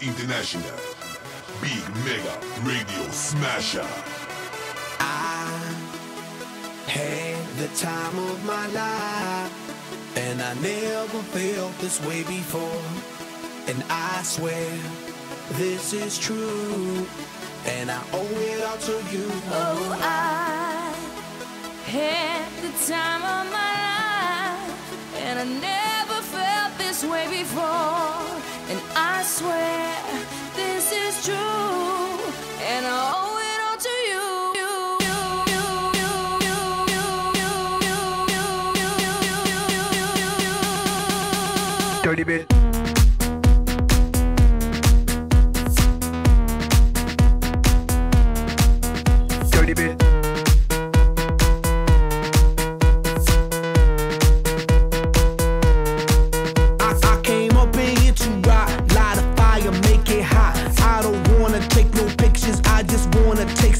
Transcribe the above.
International. Big Mega Radio Smasher. I had the time of my life, and I never felt this way before. And I swear this is true, and I owe it all to you. Oh, I had the time of my life, and I never felt this way before. And I swear this is true, and I owe it all to you. Dirty bit. Dirty bit. I came up in here to rock, light a fire, make it hot. I don't wanna take no pictures, I just wanna take